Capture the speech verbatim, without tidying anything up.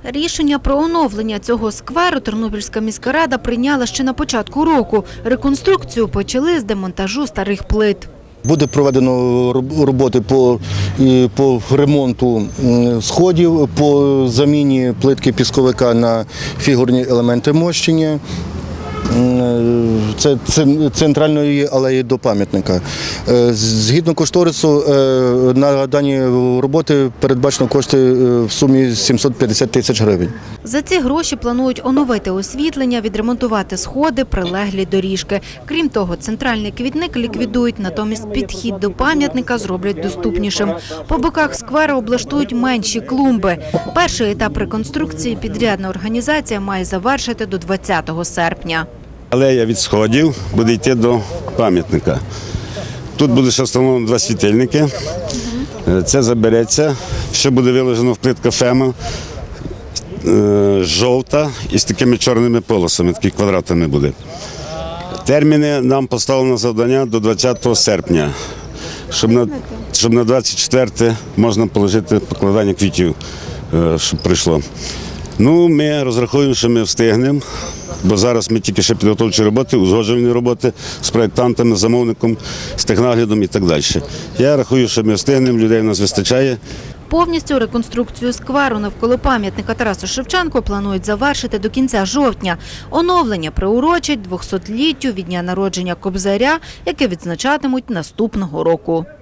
Рішення про оновлення цього скверу Тернопільська міська рада прийняла ще на початку року. Реконструкцію почали з демонтажу старих плит. Буде проведено роботи по, по ремонту сходів, по заміні плитки пісковика на фігурні елементи мощення. Це центральної алеї до пам'ятника. Згідно кошторису, на дані роботи передбачено кошти в сумі сімсот п'ятдесят тисяч гривень. За ці гроші планують оновити освітлення, відремонтувати сходи, прилеглі доріжки. Крім того, центральний квітник ліквідують, натомість підхід до пам'ятника зроблять доступнішим. По боках сквера облаштують менші клумби. Перший етап реконструкції підрядна організація має завершити до двадцятого серпня. Алея від сходів буде йти до пам'ятника. Тут буде ще встановлено два світильники. Це забереться, ще буде виложено в плитка фема, жовта і з такими чорними полосами, такі квадратами буде. Терміни нам поставлено завдання до двадцятого серпня, щоб на, щоб на двадцять четверте можна положити покладання квітів, щоб прийшло. Ну, ми розраховуємо, що ми встигнемо, бо зараз ми тільки ще підготовчі роботи, узгоджувальні роботи з проєктантами, замовником, з технаглядом і так далі. Я рахую, що ми встигнемо, людей в нас вистачає. Повністю реконструкцію скверу навколо пам'ятника Тарасу Шевченку планують завершити до кінця жовтня. Оновлення приурочать двохсотліттю від дня народження Кобзаря, яке відзначатимуть наступного року.